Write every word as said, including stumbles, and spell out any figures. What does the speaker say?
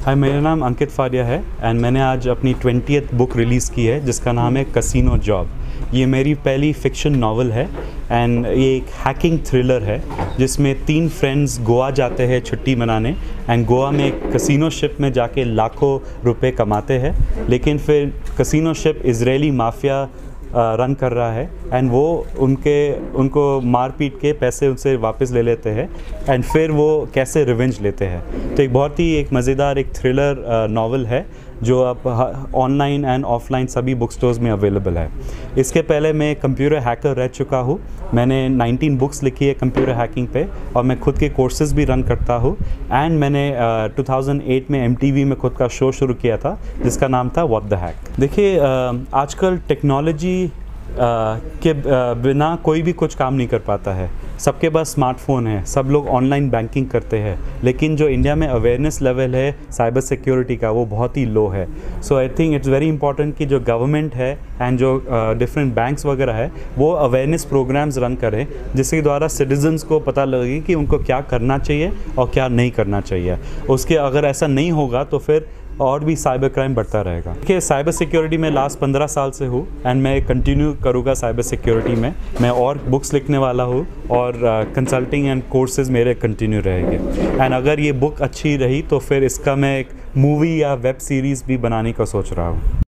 हाय, मेरा नाम अंकित फारिया है एंड मैंने आज अपनी ट्वेंटियथ बुक रिलीज़ की है जिसका नाम है कसिनो जॉब। ये मेरी पहली फिक्शन नावल है एंड ये एक हैकिंग थ्रिलर है जिसमें तीन फ्रेंड्स गोवा जाते हैं छुट्टी मनाने एंड गोवा में एक कसिनो शिप में जाके लाखों रुपए कमाते हैं, लेकिन फिर casino ship Israeli mafia run कर रहा है एंड वो उनके उनको मार पीट के पैसे उनसे वापस ले लेते हैं एंड फिर वो कैसे रिवेंज लेते हैं। तो एक बहुत ही एक मज़ेदार एक थ्रिलर नावल है जो अब ऑनलाइन एंड ऑफलाइन सभी बुक स्टोर्स में अवेलेबल है। इसके पहले मैं कंप्यूटर हैकर रह चुका हूँ। मैंने नाइनटीन बुक्स लिखी है कंप्यूटर हैकिंग पे और मैं खुद के कोर्सेज़ भी रन करता हूँ एंड मैंने uh, टू थाउज़ेंड एट में एम टी वी में खुद का शो शुरू किया था जिसका नाम था व्हाट द हैक। देखिए, uh, आजकल टेक्नोलॉजी Uh, के uh, बिना कोई भी कुछ काम नहीं कर पाता है। सबके पास स्मार्टफोन है, सब लोग ऑनलाइन बैंकिंग करते हैं, लेकिन जो इंडिया में अवेयरनेस लेवल है साइबर सिक्योरिटी का वो बहुत ही लो है। So I think it's very important कि जो गवर्नमेंट है एंड जो डिफरेंट uh, बैंक्स वगैरह है वो अवेयरनेस प्रोग्राम्स रन करें जिसके द्वारा सिटीजन्स को पता लगे कि उनको क्या करना चाहिए और क्या नहीं करना चाहिए। उसके अगर ऐसा नहीं होगा तो फिर और भी साइबर क्राइम बढ़ता रहेगा। देखिए, साइबर सिक्योरिटी में लास्ट पंद्रह साल से हूँ एंड मैं कंटिन्यू करूँगा साइबर सिक्योरिटी में। मैं और बुक्स लिखने वाला हूँ और कंसल्टिंग एंड कोर्सेज मेरे कंटिन्यू रहेंगे एंड अगर ये बुक अच्छी रही तो फिर इसका मैं एक मूवी या वेब सीरीज़ भी बनाने का सोच रहा हूँ।